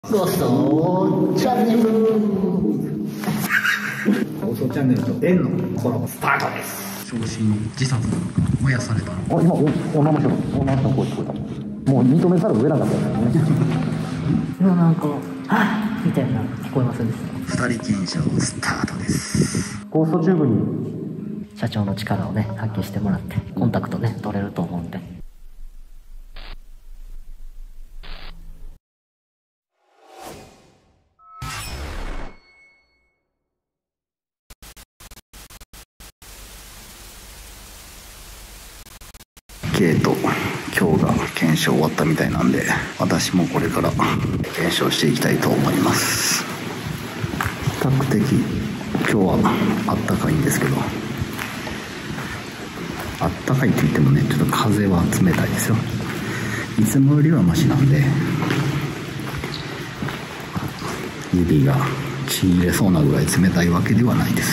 ゴーストチャンネル放送チャンネルと縁のコラボスタートです。 焼身自殺燃やされたの。 今女の人の声聞こえた。もう認めざるを得なかったですよね。 今なんか「はっ」みたいな聞こえませんでした？ 二人検証スタートです。 ゴーストチューブに社長の力をね発揮してもらってコンタクトね取れると思うんで。 ケイト、今日が検証終わったみたいなんで、私もこれから検証していきたいと思います。比較的今日はあったかいんですけど、あったかいって言ってもね、ちょっと風は冷たいですよ。いつもよりはマシなんで、指がちぎれそうなぐらい冷たいわけではないです。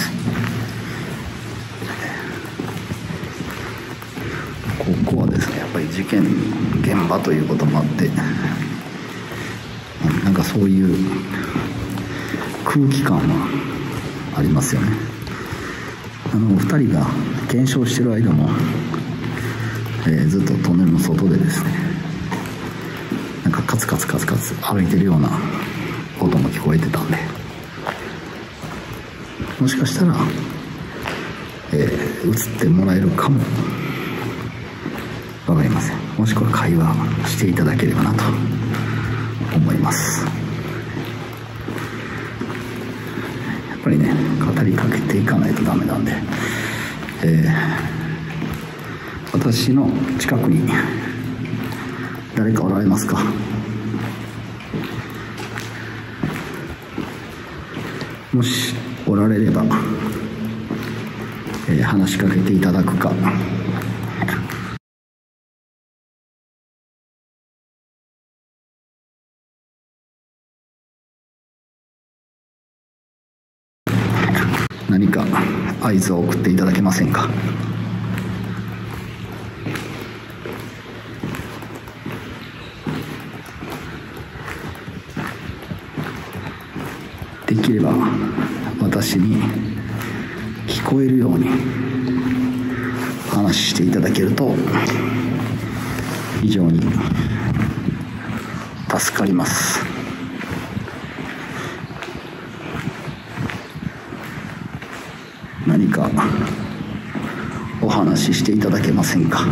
ここはですね、やっぱり事件現場ということもあって、なんかそういう空気感はありますよね。2人が検証してる間も、ずっとトンネルの外でですね、なんかカツカツカツカツ歩いてるような音も聞こえてたんで、もしかしたら、映ってもらえるかもわかりません。もしくは会話していただければなと思います。やっぱりね、語りかけていかないとダメなんで、私の近くに誰かおられますか？もしおられれば、話しかけていただくか、何か合図を送っていただけませんか？できれば私に聞こえるように話していただけると非常に助かります。何かお話ししていただけませんか？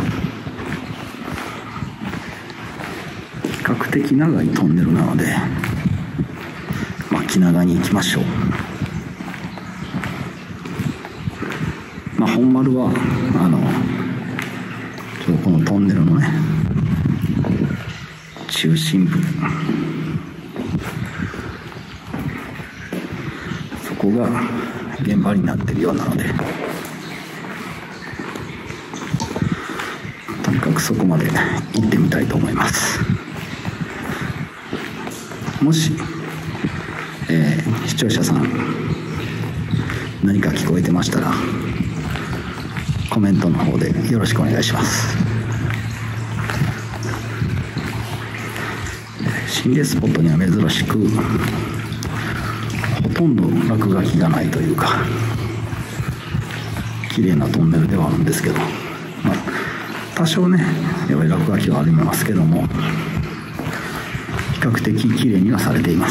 比較的長いトンネルなので、気長に行きましょう。本丸はこのトンネルのね中心部、そこが現場になってるようなので、とにかくそこまで行ってみたいと思います。もし、視聴者さん何か聞こえてましたらコメントの方でよろしくお願いします。心霊スポットには珍しくほとんど落書きがないというか綺麗なトンネルではあるんですけど、多少ねやっぱり落書きはありますけども、比較的綺麗にはされています。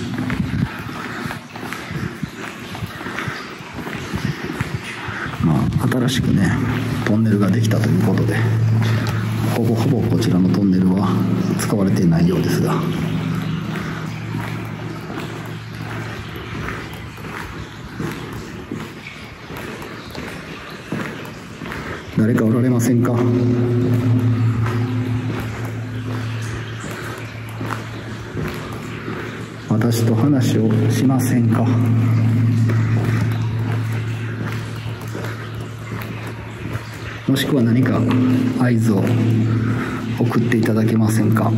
新しくねトンネルができたということで、ほぼほぼこちらのトンネルは使われていないようですが、誰かおられませんか？私と話をしませんか？もしくは何か合図を送っていただけませんか？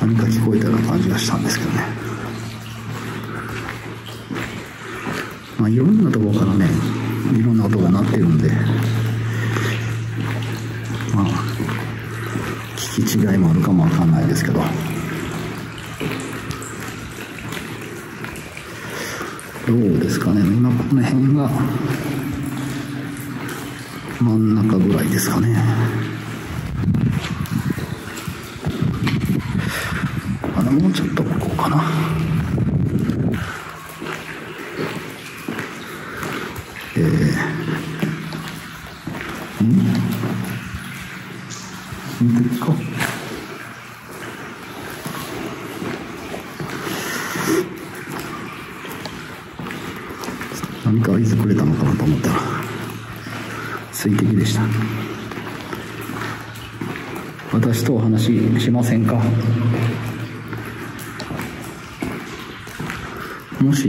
何か聞こえたような感じがしたんですけどね。まあいろんなところからねいろんな音が鳴ってるんで、まあ聞き違いもあるかもわかんないですけど、どうですかね。今この辺が真ん中ぐらいですかね。まだもうちょっとこうかな。見ていこう。何か合図くれたのかなと思ったら水滴でした。私とお話ししませんか。もし、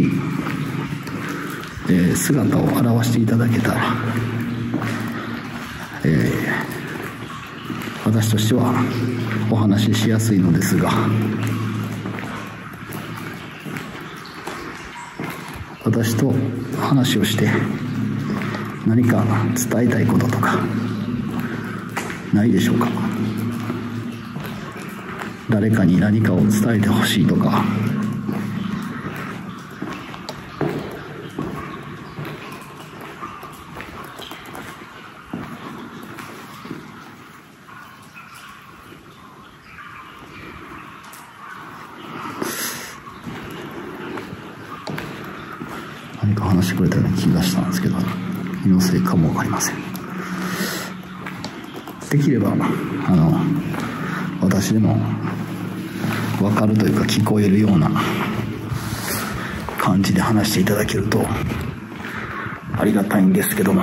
姿を現していただけたら、私としてはお話ししやすいのですが、私と話をして何か伝えたいこととかないでしょうか。誰かに何かを伝えてほしいとか、何か話してくれたような気がしたんですけど、気のせいかも分かりません。できれば私でも分かるというか聞こえるような感じで話していただけるとありがたいんですけども、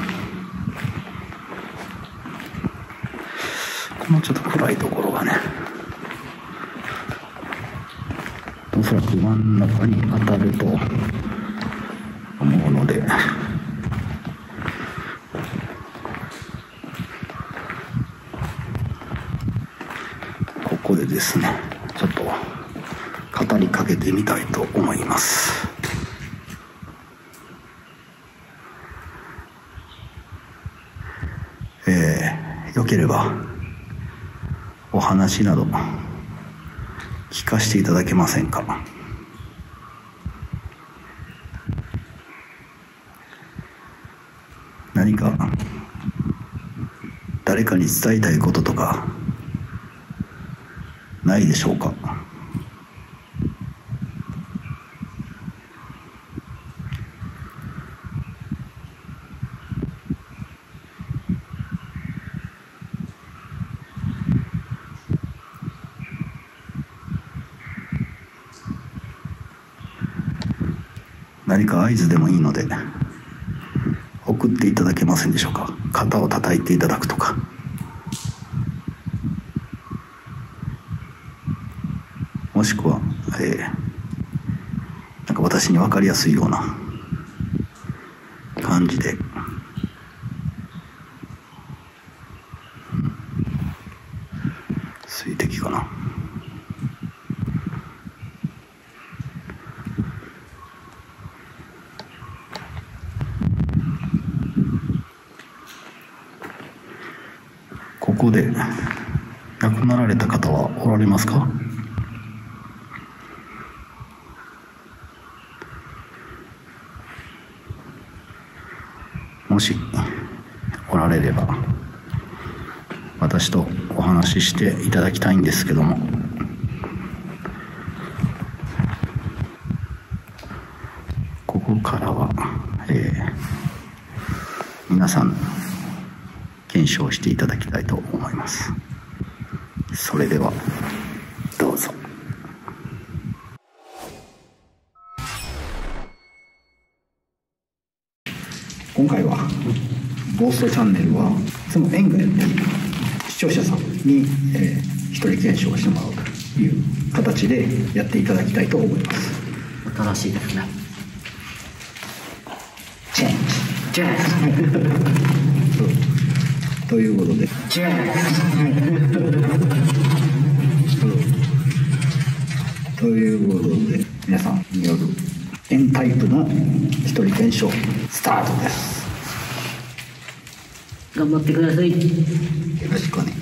このちょっと暗いところがね、おそらく真ん中に当たると思うので、ここでですねちょっと語りかけてみたいと思います。よければお話など聞かせていただけませんか。何か誰かに伝えたいこととかないでしょうか。何か合図でもいいので送っていただけませんでしょうか。肩を叩いていただくとか、もしくは、なんか私に分かりやすいような感じで、水滴かな。ここで亡くなられた方はおられますか。もしおられれば私とお話ししていただきたいんですけども、ここからは、皆さん検証していただきたいと思います。それではどうぞ。今回はゴーストチャンネルはいつも縁がやっている視聴者さんに、一人検証してもらうという形でやっていただきたいと思います。 新しいですね。 チェンジチェンジということで、 ということで皆さんによるNタイプの一人検証スタートです。 頑張ってください。 よろしくお願いします。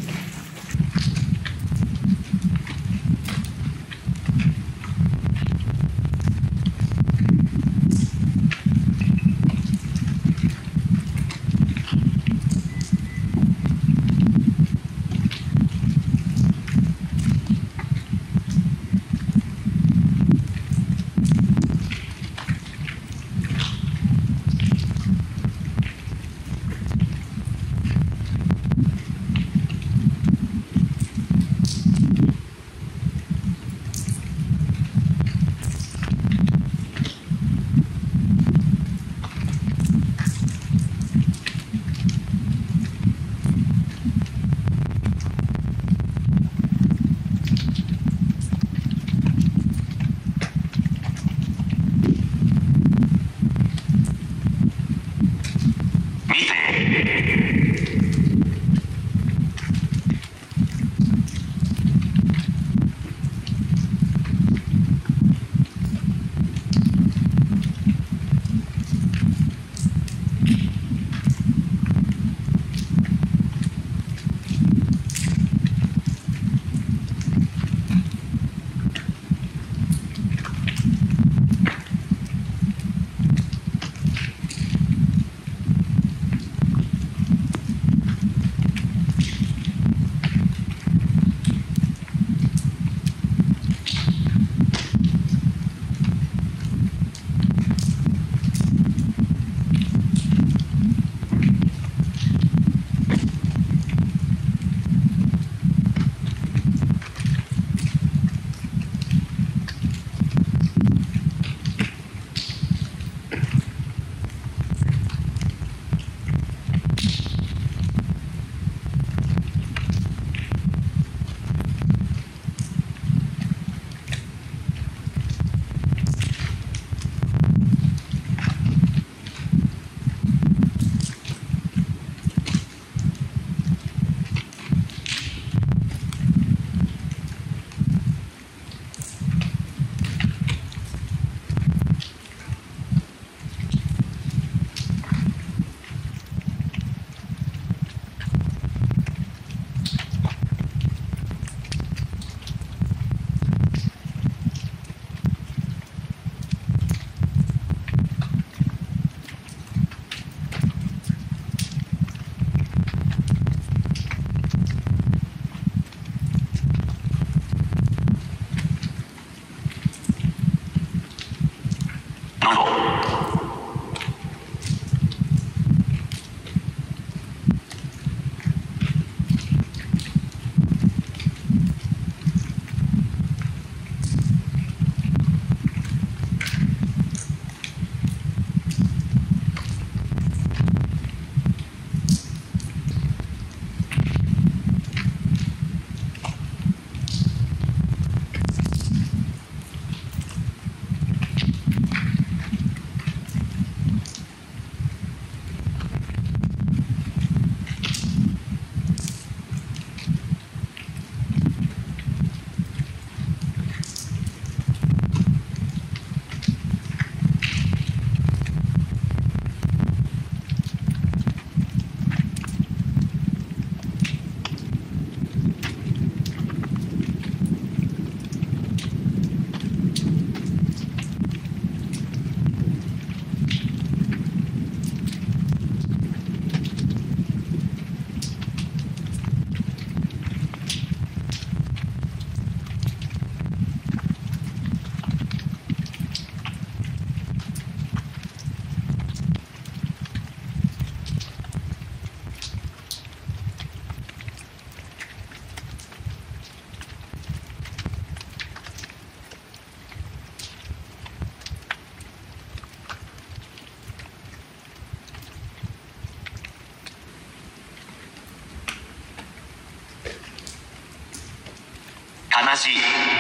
悲しい。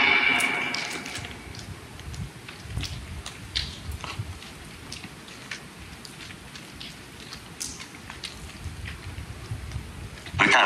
歌う。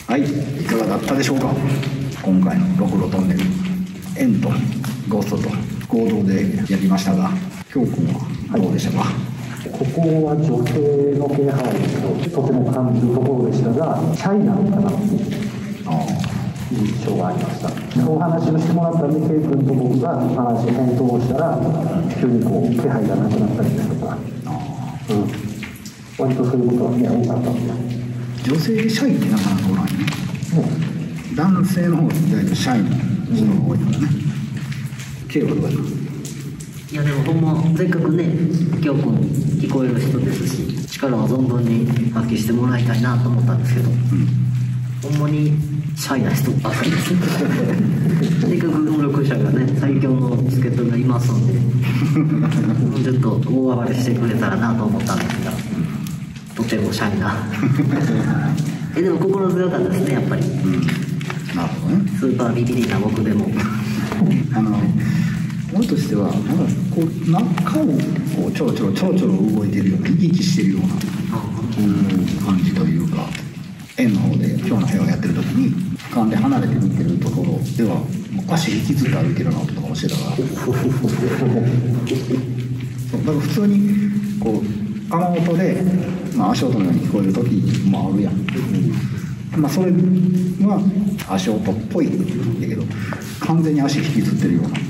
はい、いかがだったでしょうか。今回のろくろトンネル、円とゴーストと合同でやりましたが、京君はどうでしたか。 ここは女性の気配をとても感じるところでしたが、シャイなのかなっていう印象がありました。お話をしてもらったんで、ケイ君と僕が話返答をしたら、急にこう気配がなくなったりですとか、割とそういうことはね、多かったんで。 女性でシャイってなかなかおらんよね。男性の方が意外とシャイな人が多いからね。ケイはどうやな。 いやでもほんませっかくね京君聞こえる人ですし、力を存分に発揮してもらいたいなと思ったんですけど、ほんまにシャイな人ばっかりですとにかく能力者がね最強の助っ人がいますのでちょっと大暴れしてくれたらなと思ったんですが、とてもシャイなでも心強かったですね、やっぱり。 なるほどね。 スーパービビリな僕でも俺としてはなんかこう中をこうちょろちょろ動いてるような、生き生きしてるような感じというか、円の方で今日の部屋をやってる時に俯瞰で離れて見てるところでは足引きずって歩いてるなとかもしてたからそうだから普通にこう雨音で、足音のように聞こえる時もあるやん、それは足音っぽいんだけど、完全に足引きずってるような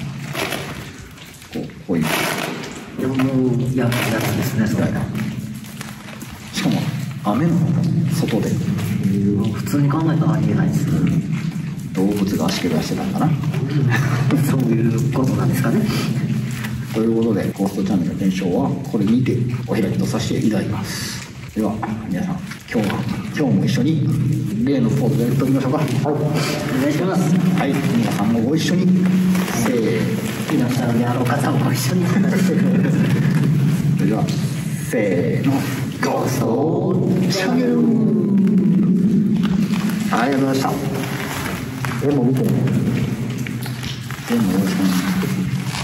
こういうでももうやったですね、それ。 しかも雨の外で普通に考えたらありえないです、 動物が足怪我してたんかなそういうことなんですかね。 ということでゴーストチャンネルの検証はこれにてお開きとさせていただきます。では皆さん今日も一緒に例のポーズでやっておきましょうか。はい、 お願いします。 はい、皆さんもご一緒にせーいらっしゃるであろう方もご一緒にそれではせーの、ゴーストチャンネル。ありがとうございました。 絵も見てね。 絵もよろしくお願いします。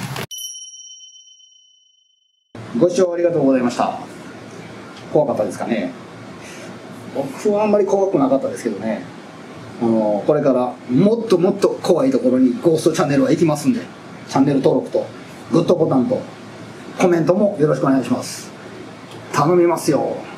ご視聴ありがとうございました。怖かったですかね。僕はあんまり怖くなかったですけどね、これからもっともっと怖いところにゴーストチャンネルは行きますんで、チャンネル登録とグッドボタンとコメントもよろしくお願いします。頼みますよ。